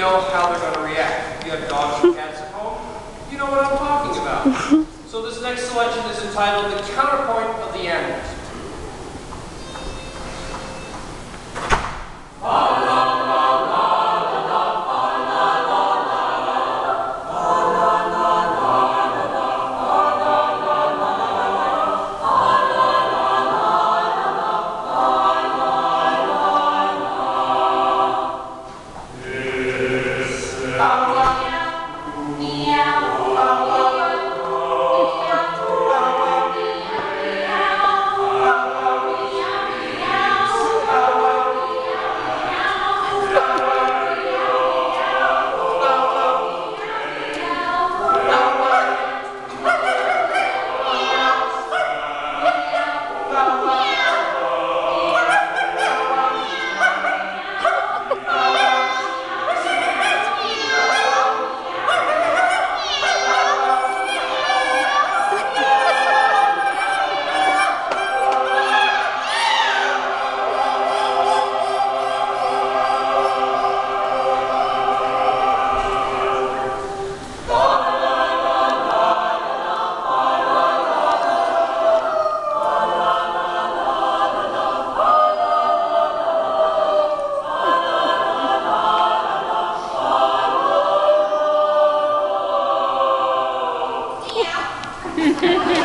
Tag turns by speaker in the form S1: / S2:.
S1: know how they're going to react. If you have dogs and cats at home, you know what I'm talking about. So this next selection is entitled The Counterpoint of the Animals.
S2: Yeah.